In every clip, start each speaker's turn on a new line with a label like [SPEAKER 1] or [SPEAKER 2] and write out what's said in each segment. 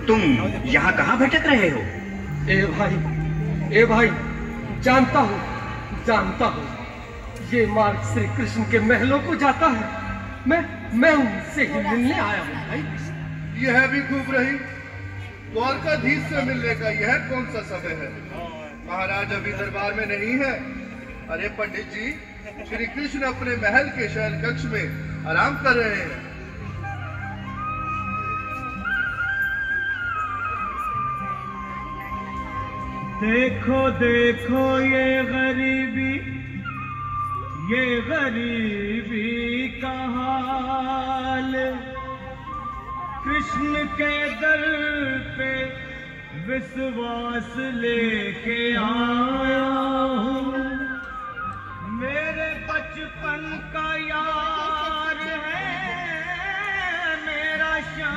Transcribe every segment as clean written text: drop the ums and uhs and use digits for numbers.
[SPEAKER 1] तुम यहाँ कहाँ भटक रहे हो?
[SPEAKER 2] ए भाई, जानता हूँ ये मार्ग श्री कृष्ण के महलों को जाता है। मैं उनसे ही मिलने आया हूँ भाई।
[SPEAKER 3] यह भी खूब रही। द्वारकाधीश से मिलने का यह कौन सा समय है? महाराज अभी दरबार में नहीं है। अरे पंडित जी, श्री कृष्ण अपने महल के शयन कक्ष में आराम कर रहे हैं।
[SPEAKER 4] देखो ये गरीबी का हाल, कृष्ण के दर पे विश्वास लेके आया हूँ। मेरे बचपन का यार है मेरा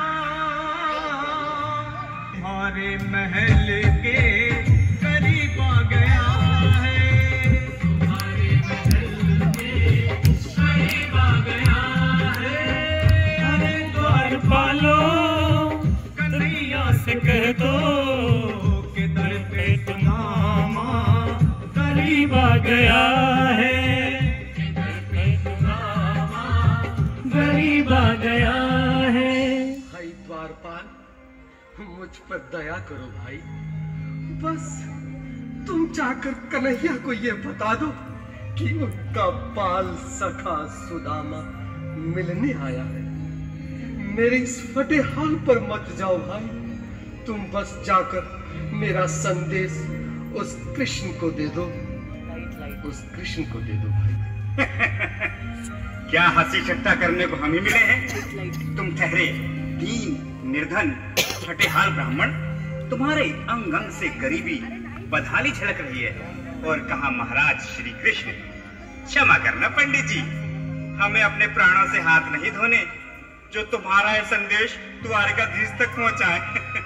[SPEAKER 4] श्याम, हमारे महल के करीब आ गया है, तुम्हारे महल के करीब आ गया है। अरे द्वारपालो, कन्हैया से कह दो कि दर पे तुम्हारा करीब आ गया है, दर पे तुम्हारा करीब आ गया है।
[SPEAKER 2] भाई द्वारपाल, मुझ पर दया करो भाई। बस तुम जाकर कन्हैया को ये बता दो कि उनका बाल सखा सुदामा मिलने आया है। मेरे इस फटे हाल पर मत जाओ भाई। तुम बस जाकर मेरा संदेश उस कृष्ण को दे दो, उस कृष्ण को दे दो भाई।
[SPEAKER 1] क्या हंसी ठट्टा करने को हम ही मिले हैं? तुम ठहरे दीन निर्धन फटेहाल ब्राह्मण, तुम्हारे अंग अंग से गरीबी बदहाली झलक रही है। और कहा महाराज श्री कृष्ण। क्षमा करना पंडित जी, हमें अपने प्राणों से हाथ नहीं धोने जो तुम्हारा यह संदेश द्वारकाधीश तक पहुंचाए।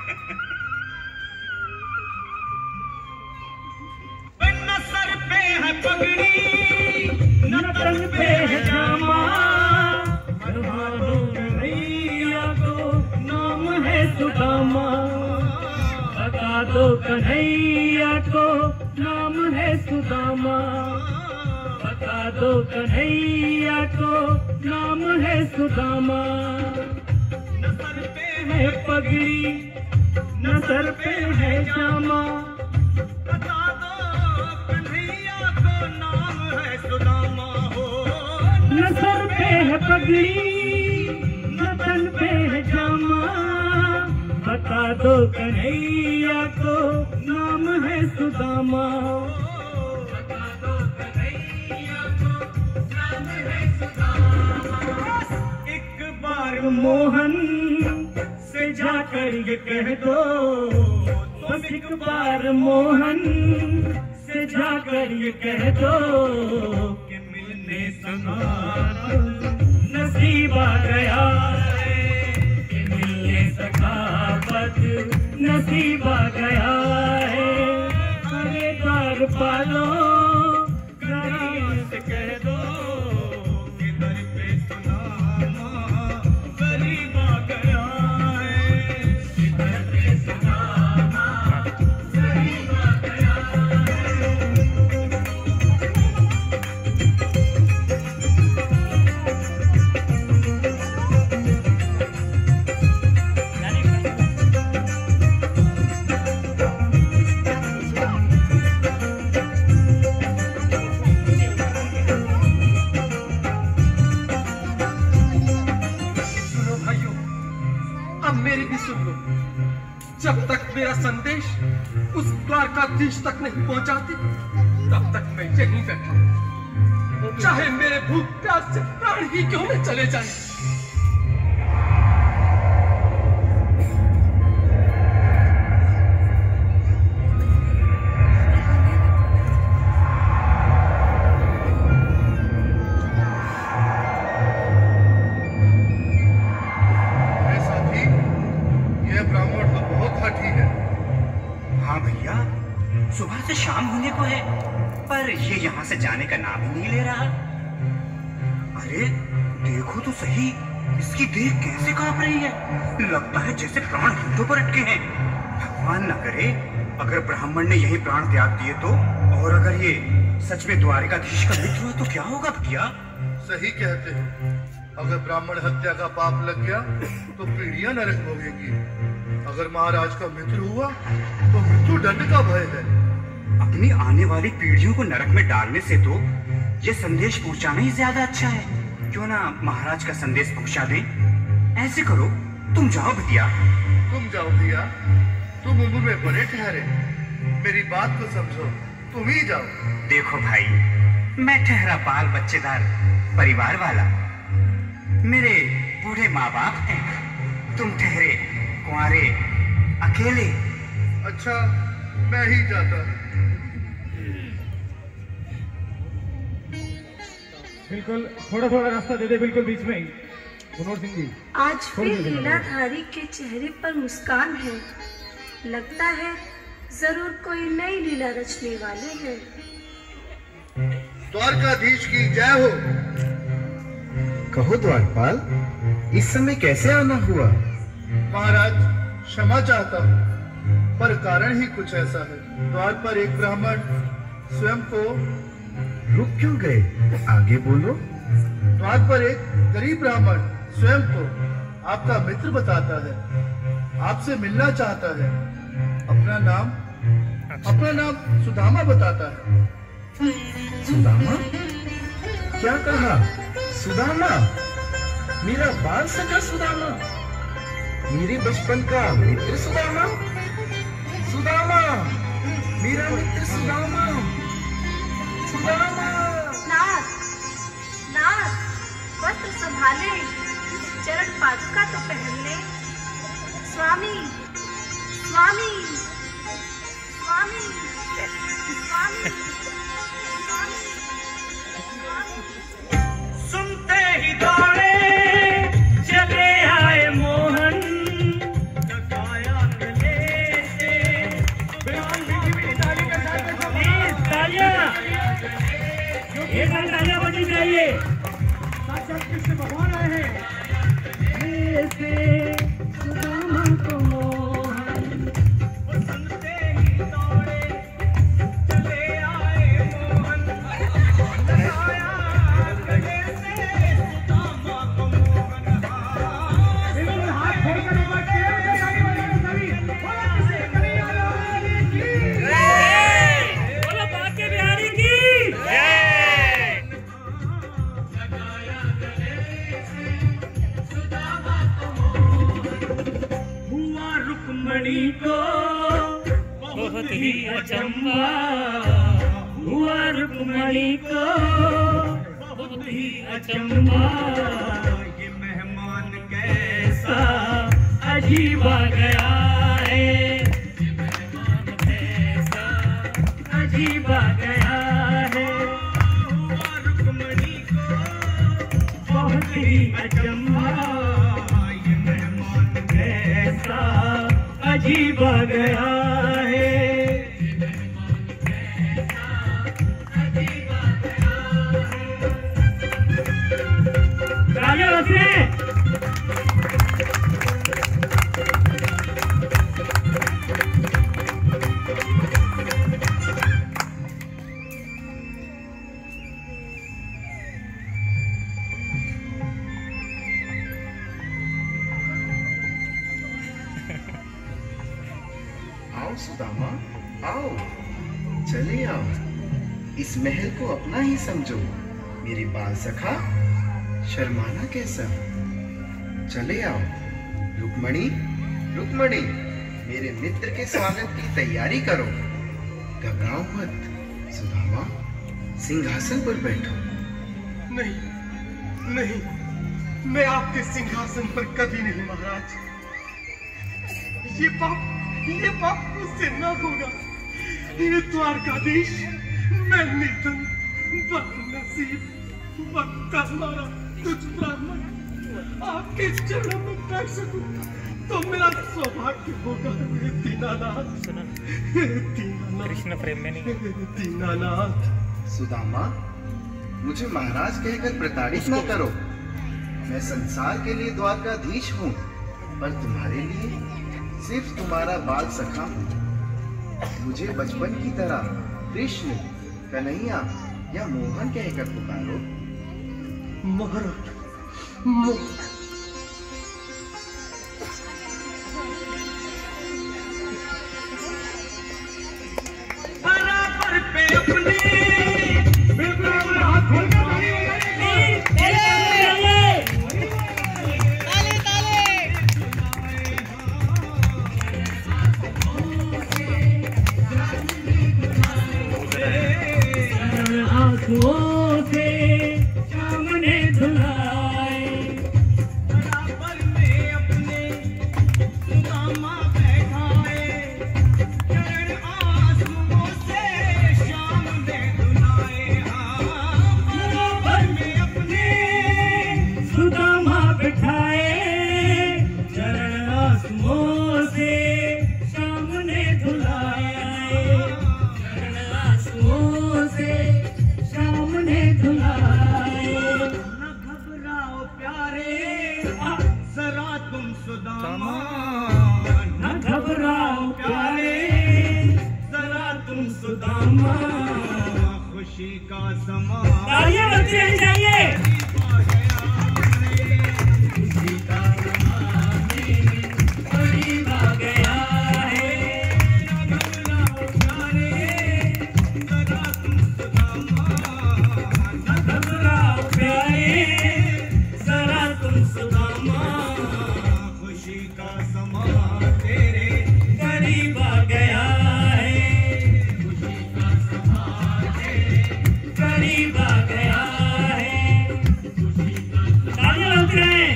[SPEAKER 4] न सर पे है पगड़ी, न तन पे है जामा, कन्हैया को नाम है सुदामा। बता दो कन्हैया को नाम है सुदामा, बता दो कन्हैया को नाम है सुदामा। न सर पे है पगड़ी, न सर पे है जामा, बता दो कन्हैया को नाम है सुदामा हो। न सर पे है पगड़ी, न तन पे है जामा, बता दो कन्हैया को नाम है सुदामा, बता दो कन्हैया को नाम है सुदामा। एक बार मोहन से जाकर ये कह दो, बस एक बार मोहन से जाकर ये कह दो कि मिलने सगावत नसीब आ गया है, कि मिलने सगावत नसीब आ गया है। अरे द्वारपालो, कन्हैया से कह दो कि दर पे सुदामा करीब आ गया है, कि दर पे सुदामा करीब आ गया है।
[SPEAKER 2] मेरी भी सुन लो। जब तक मेरा संदेश उस द्वारकाधीश तक नहीं पहुंचाती, तब तक मैं यहीं बैठा हूं, चाहे मेरे भूख प्यास से प्राण ही क्यों न चले जाए।
[SPEAKER 1] सुबह से शाम होने को है, पर ये यहाँ से जाने का नाम ही नहीं ले रहा। अरे देखो तो सही, इसकी देह कैसे कांप रही है, लगता है जैसे प्राण हाथों पर अटके हैं। भगवान न करे अगर ब्राह्मण ने यही प्राण त्याग दिए तो, और अगर ये सच में द्वारिकाधीश का मित्र हुआ तो क्या होगा भैया?
[SPEAKER 3] सही कहते हो, अगर ब्राह्मण हत्या का पाप लग गया तो पीढ़ियां नरक भोगेंगी। अगर महाराज का मित्र हुआ तो मृत्यु दंड का भय है।
[SPEAKER 1] अपनी आने वाली पीढ़ियों को नरक में डालने से तो ये संदेश पहुंचाना ही ज्यादा अच्छा है। क्यों ना महाराज का संदेश पहुंचा दें? ऐसे करो, तुम जाओ भैया।
[SPEAKER 3] तुम जाओ भैया, तुम उम्र में बड़े ठहरे, मेरी बात को समझो, तुम ही जाओ।
[SPEAKER 1] देखो भाई, मैं ठहरा बाल बच्चेदार परिवार वाला, मेरे बूढ़े माँ बाप हैं, तुम ठहरे कुंवारे अकेले।
[SPEAKER 3] अच्छा, मैं ही जाता।
[SPEAKER 5] बिल्कुल, थोड़ा थोड़ा रास्ता दे दे, बिल्कुल बीच में ही। मनोहर सिंह जी,
[SPEAKER 6] आज फिर लीलाधारी के चेहरे पर मुस्कान है। लगता है जरूर कोई नई लीला रचने वाले हैं।
[SPEAKER 3] द्वारकाधीश की जय हो।
[SPEAKER 7] कहो द्वारपाल, इस समय कैसे आना हुआ?
[SPEAKER 3] महाराज, क्षमा चाहता हूँ, पर कारण ही कुछ ऐसा है। द्वार पर एक ब्राह्मण स्वयं को
[SPEAKER 7] रुक क्यों गए? आगे बोलो।
[SPEAKER 3] द्वार पर एक गरीब ब्राह्मण स्वयं को आपका मित्र बताता है, आपसे मिलना चाहता है। अपना नाम सुदामा बताता है।
[SPEAKER 7] सुदामा? क्या कहा? सुदामा? मेरा बाल सखा सुदामा? मेरे बचपन का मित्र सुदामा? सुदामा, मेरा मित्र सुदामा, सुदामा।
[SPEAKER 6] नाथ, नाथ, वस्त्र संभाले, चरण पादुका तो पहन ले। स्वामी, स्वामी, स्वामी, स्वामी, स्वामी।
[SPEAKER 4] सुनते ही दौड़े चले आए मोहन, लगाया गले से तालियां, एक साथ तालियां बजनी चाहिए।
[SPEAKER 5] साक्षात कृष्ण भगवान आए हैं।
[SPEAKER 4] सुनते ही दौड़े चले आए मोहन, लगाया गले से सुदामा को मोहन।
[SPEAKER 5] बिल्कुल हाथ खोलकर एक बार तेरे में ताली बजाओ सभी। बोलो कृष्ण कन्हैया लाल की
[SPEAKER 4] जय, बोलो बांके बिहारी की जय। हुआ रुक्मणी को बहुत ही अचंभा, हुआ रुक्मणी को बहुत ही अचंभा। ये मेहमान कैसा अजीब आ गया है, ये मेहमान कैसा अजीब आ गया है। हुआ रुक्मणी को बहुत ही अचंभा, ये मेहमान कैसा अजीब आ गया है। राजा बसे
[SPEAKER 7] आओ सुदामा, आओ, चले आओ। इस महल को अपना ही समझो। मेरे बाल सखा, शर्माना कैसा? चले आओ। रुक्मणी, रुक्मणी, मेरे मित्र के स्वागत की तैयारी करो। घबराओ मत। सुदामा, सिंहासन पर बैठो।
[SPEAKER 2] नहीं, नहीं, मैं आपके सिंहासन पर कभी नहीं महाराज। ये पाप मुझसे न होगा। ये द्वारकाधीश, मैं निर्धन, बदनसीब, बदकर्मारा कुछ ब्राह्मण आपके चरणों में बैठ सकूं तो मेरा सौभाग्य होगा। दीनानाथ, दीनानाथ,
[SPEAKER 5] कृष्ण प्रेम में नहीं।
[SPEAKER 2] दीनानाथ।
[SPEAKER 7] सुदामा, मुझे महाराज कहकर प्रताड़ित न करो। मैं संसार के लिए द्वारकाधीश हूँ, पर तुम्हारे लिए सिर्फ तुम्हारा बाल सखा हूँ। मुझे बचपन की तरह कृष्ण, कन्हैया या मोहन कहकर पुकारो।
[SPEAKER 2] महाराज, मोहन।
[SPEAKER 4] बराबर पे अपने
[SPEAKER 5] बिल्कुल हाथ खोल के ताली
[SPEAKER 4] आंखों से सामने धुलाए, बराबर में अपने सुदामा बैठाए, चरण आंसुओं से सामने धुलाए। बराबर में अपने सुदामा बैठाए, चरण आंसुओं से सामने धुलाए, चरण आंसुओं से सामने धुलाए। न घबराओ प्यारे जरा तुम सुदामा, न घबराओ प्यारे जरा तुम सुदामा, खुशी का समा तालियां बजती रहनी चाहिए। खुशी का करीब आ गया है, न घबराओ प्यारे जरा तुम सुदामा, न घबराओ प्यारे जरा तुम सुदामा, खुशी का समा तेरे करीब आ गया है, खुशी का समा तेरे करीब आ गया है, खुशी का तालियां बजती रहें।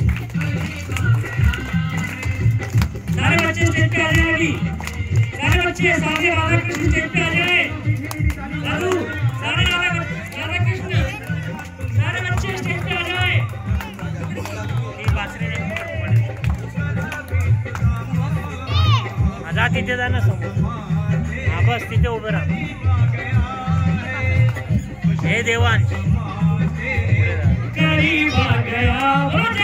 [SPEAKER 4] सारे बच्चे स्टेज पे आ जाए, अभी सारे बच्चे सामने राधा कृष्ण स्टेज पे आ जाए। दादू सारे राधा कृष्ण सारे बच्चे स्टेज पे आ जाए। आजाद तिथे जा ना समोर, हा बस तिथे उभे राहा। हे देवांश करीब आ गया।